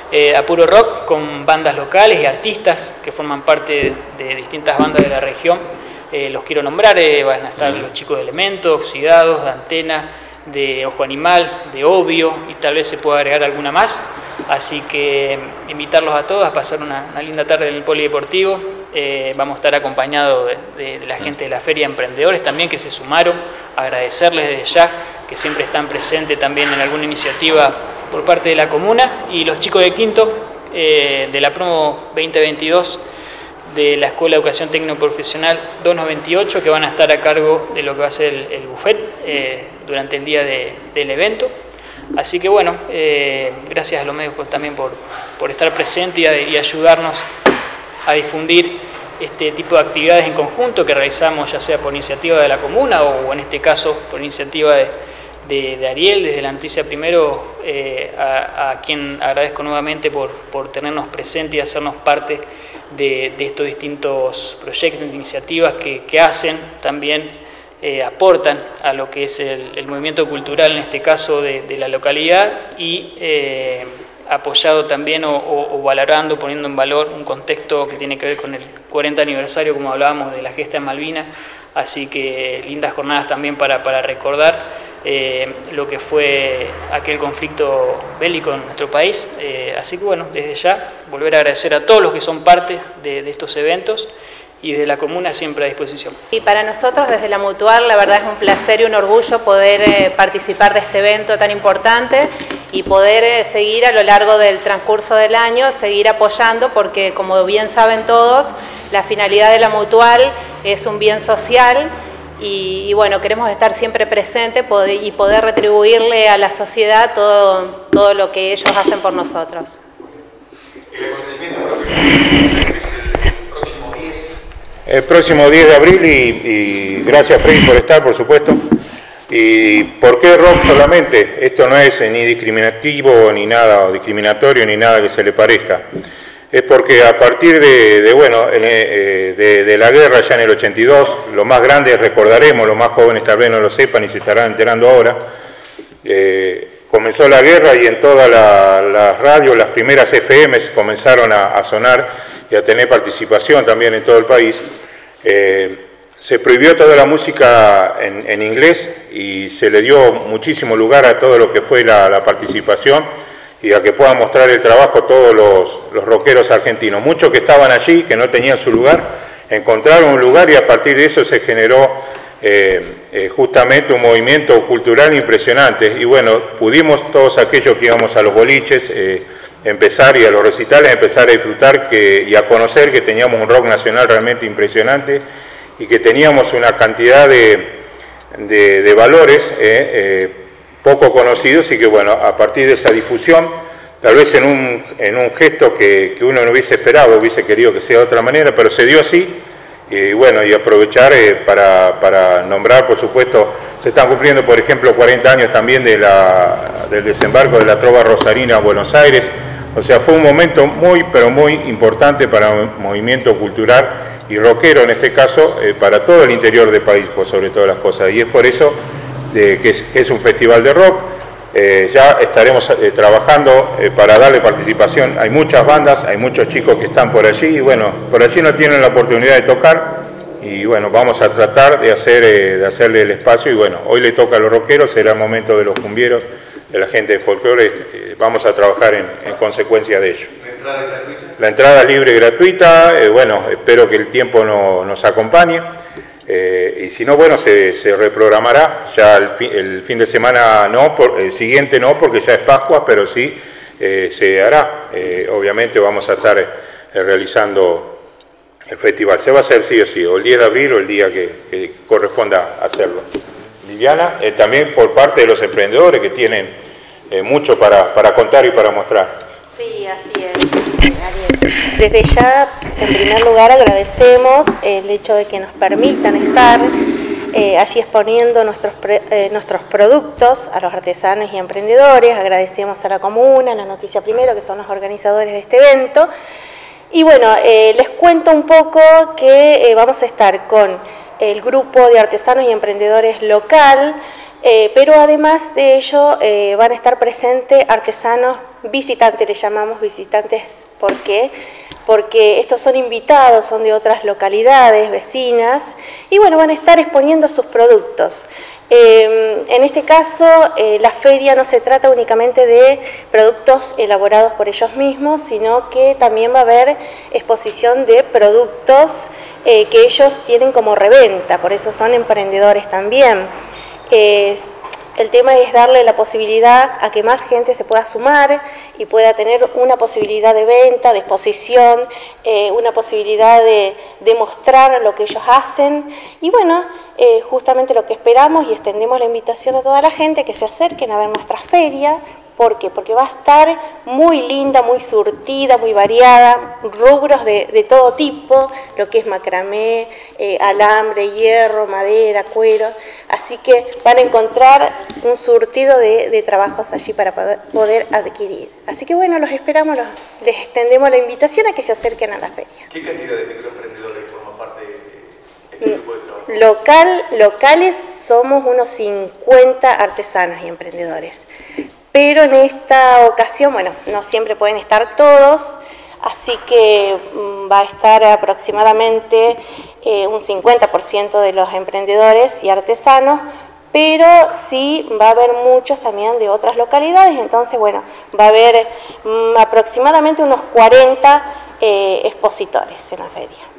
a puro rock con bandas locales y artistas que forman parte de distintas bandas de la región. Los quiero nombrar, van a estar los chicos de Elemento, Oxidados, de Antena, de Ojo Animal, de Obvio, y tal vez se pueda agregar alguna más. Así que invitarlos a todos a pasar una linda tarde en el Polideportivo. Vamos a estar acompañados de la gente de la Feria de Emprendedores también que se sumaron, agradecerles desde ya que siempre están presentes también en alguna iniciativa por parte de la comuna, y los chicos de quinto de la promo 2022 de la Escuela de Educación Técnico Profesional 298, que van a estar a cargo de lo que va a ser el buffet durante el día del evento. Así que bueno, gracias a los medios también por estar presentes y ayudarnos a difundir este tipo de actividades en conjunto que realizamos, ya sea por iniciativa de la comuna o en este caso por iniciativa de Ariel, desde la Noticia Primero, a quien agradezco nuevamente por tenernos presentes y hacernos parte de estos distintos proyectos, iniciativas que hacen también, aportan a lo que es el movimiento cultural, en este caso de la localidad, y apoyado también o valorando, poniendo en valor un contexto que tiene que ver con el 40 aniversario, como hablábamos, de la gesta en Malvinas. Así que lindas jornadas también para recordar lo que fue aquel conflicto bélico en nuestro país. Así que bueno, desde ya volver a agradecer a todos los que son parte de estos eventos, y desde la comuna siempre a disposición. Y para nosotros desde la Mutual la verdad es un placer y un orgullo poder participar de este evento tan importante y poder seguir a lo largo del transcurso del año, seguir apoyando, porque como bien saben todos, la finalidad de la Mutual es un bien social y bueno, queremos estar siempre presentes y poder retribuirle a la sociedad todo lo que ellos hacen por nosotros. El acontecimiento próximo es el próximo 10. El próximo 10 de abril y gracias Freddy por estar, por supuesto. ¿Y por qué rock solamente? Esto no es ni discriminativo, ni nada discriminatorio, ni nada que se le parezca. Es porque a partir de la guerra ya en el 82, los más grandes recordaremos, los más jóvenes tal vez no lo sepan y se estarán enterando ahora, comenzó la guerra y en todas las radios, las primeras FMs comenzaron a sonar y a tener participación también en todo el país. Se prohibió toda la música en inglés y se le dio muchísimo lugar a todo lo que fue la participación y a que puedan mostrar el trabajo todos los rockeros argentinos. Muchos que estaban allí, que no tenían su lugar, encontraron un lugar y a partir de eso se generó justamente un movimiento cultural impresionante. Y bueno, pudimos todos aquellos que íbamos a los boliches empezar y a los recitales empezar a disfrutar y a conocer que teníamos un rock nacional realmente impresionante y que teníamos una cantidad de valores poco conocidos y que bueno, a partir de esa difusión, tal vez en un gesto que uno no hubiese esperado, hubiese querido que sea de otra manera, pero se dio así. Y bueno, y aprovechar para nombrar, por supuesto, se están cumpliendo, por ejemplo, 40 años también del desembarco de la Trova Rosarina a Buenos Aires. O sea, fue un momento muy, pero muy importante para el movimiento cultural y rockero, en este caso, para todo el interior del país, por sobre todas las cosas. Y es por eso que es un festival de rock. Ya estaremos trabajando para darle participación. Hay muchas bandas, hay muchos chicos que están por allí y bueno, por allí no tienen la oportunidad de tocar y bueno, vamos a tratar de hacerle el espacio y bueno, hoy le toca a los rockeros, será el momento de los cumbieros, de la gente de folclore, vamos a trabajar en consecuencia de ello. ¿La entrada es gratuita? La entrada libre y gratuita, bueno, espero que el tiempo nos acompañe. Y si no, bueno, se reprogramará ya el fin de semana, el siguiente no, porque ya es Pascua, pero sí se hará. Obviamente vamos a estar realizando el festival. Se va a hacer sí o sí, o el 10 de abril o el día que corresponda hacerlo. Viviana, también por parte de los emprendedores que tienen mucho para contar y para mostrar. Sí, así es, Ariel. Desde ya, en primer lugar, agradecemos el hecho de que nos permitan estar allí exponiendo nuestros productos a los artesanos y emprendedores. Agradecemos a la comuna, a la Noticia Primero, que son los organizadores de este evento. Y bueno, les cuento un poco que vamos a estar con el grupo de artesanos y emprendedores local, Pero además de ello van a estar presentes artesanos visitantes, les llamamos visitantes, ¿por qué? Porque estos son invitados, son de otras localidades vecinas y bueno, van a estar exponiendo sus productos. En este caso, la feria no se trata únicamente de productos elaborados por ellos mismos, sino que también va a haber exposición de productos que ellos tienen como reventa, por eso son emprendedores también. El tema es darle la posibilidad a que más gente se pueda sumar y pueda tener una posibilidad de venta, de exposición, una posibilidad de mostrar lo que ellos hacen. Y bueno, justamente lo que esperamos y extendemos la invitación a toda la gente que se acerquen a ver nuestra feria. ¿Por qué? Porque va a estar muy linda, muy surtida, muy variada, rubros de todo tipo, lo que es macramé, alambre, hierro, madera, cuero. Así que van a encontrar un surtido de trabajos allí para poder adquirir. Así que bueno, los esperamos, les extendemos la invitación a que se acerquen a la feria. ¿Qué cantidad de microemprendedores forman parte de este tipo de trabajo? Locales somos unos 50 artesanos y emprendedores. Pero en esta ocasión, bueno, no siempre pueden estar todos, así que va a estar aproximadamente un 50% de los emprendedores y artesanos, pero sí va a haber muchos también de otras localidades, entonces bueno, va a haber aproximadamente unos 40 expositores en la feria.